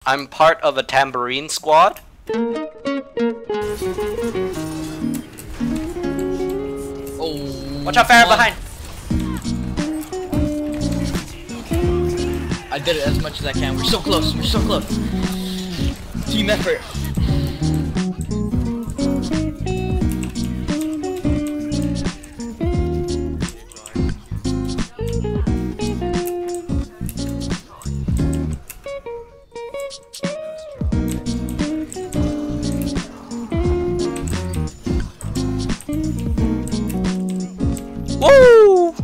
I'm part of a Tambourine Squad. Oh, watch out, Farrah, behind! I did it as much as I can. We're so close. We're so close. Team effort. Woo!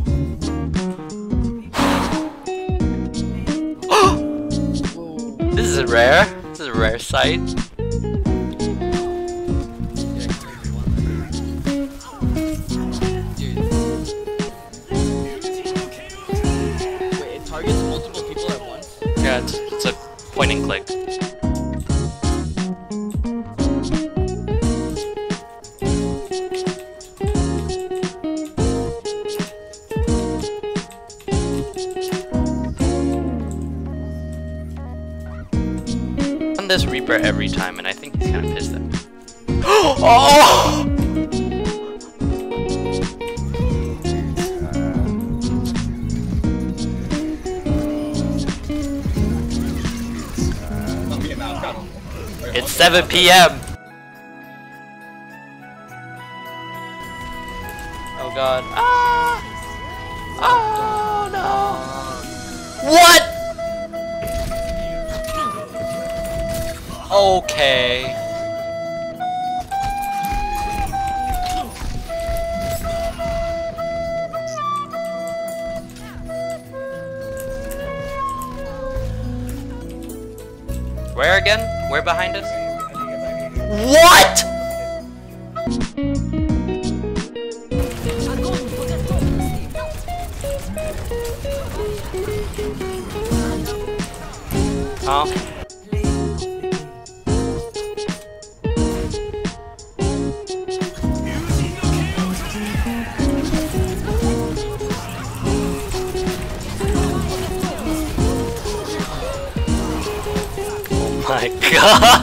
This is rare. This is a rare sight. Wait, it targets multiple people at once? Yeah, it's a point and click. This Reaper every time, and I think he's kind of pissed at me. Oh! It's 7 p.m. Oh god. Ah! Oh no! What? Okay. Where again? Where behind us? What? Oh. My god!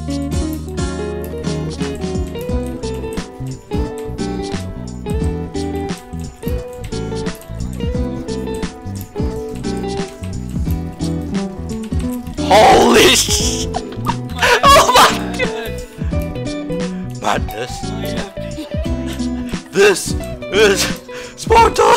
Holy shit! Oh my god! Madness. This is Sparta!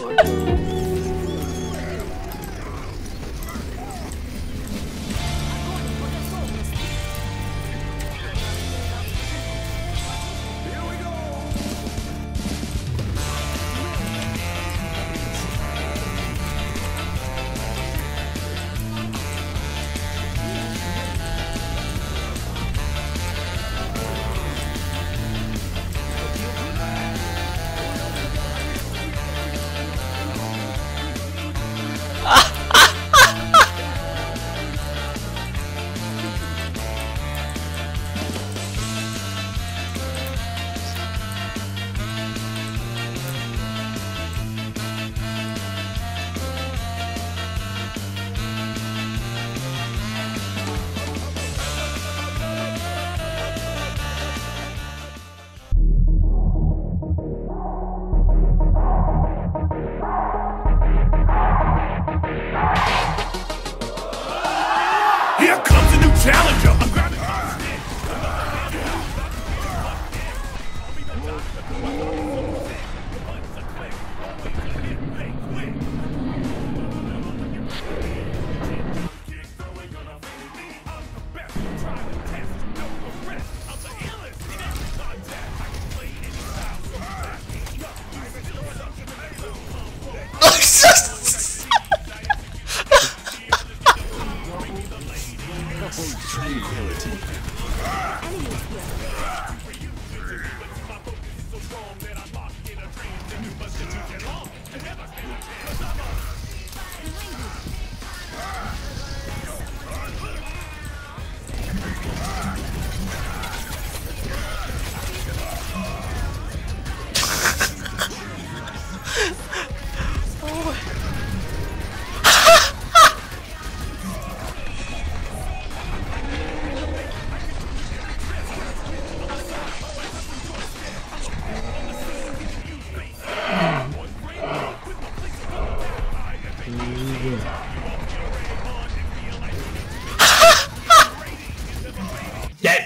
Here comes a new challenger. I'm grabbing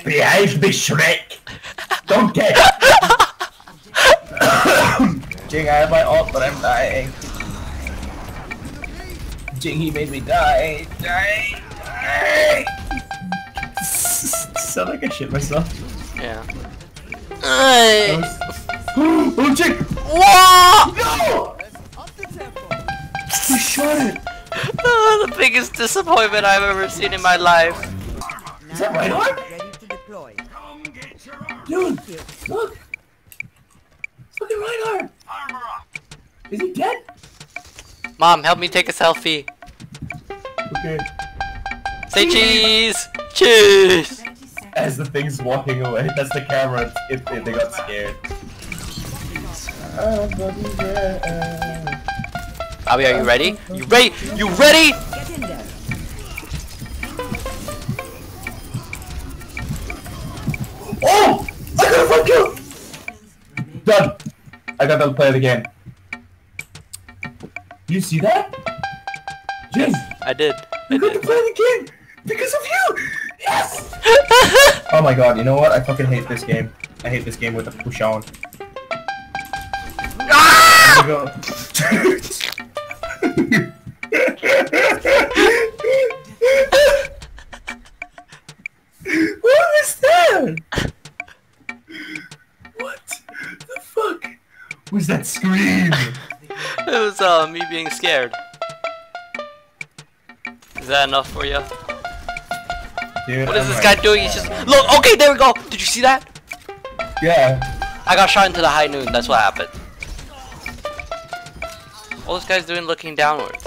Behave, be Shrek! Don't get Jing, I have my ult, but I'm dying. Jing, he made me die. Die! Sound like I shit myself. Yeah. Oh, Jing! Whoa! No! He shot it! Oh, the biggest disappointment I've ever seen in my life. Is that right arm? Dude, look! It's fucking right arm! Is he dead? Mom, help me take a selfie. Okay. Say cheese! Cheese! As the thing's walking away, that's the camera if they got scared. Abby, are you ready? You ready? You ready? Oh! I got a front kill! Done! I got to play the game. You see that? Jim! I did. You got to play the game! Because of you! Yes! Oh my god, you know what? I fucking hate this game. I hate this game with a push on. Ah! There we go. What was that? What the fuck was that scream? It was me being scared. Is that enough for you? Dude, What is this guy doing? He's just look. Okay, there we go. Did you see that? Yeah. I got shot into the high noon. That's what happened. All this guy's doing looking downwards.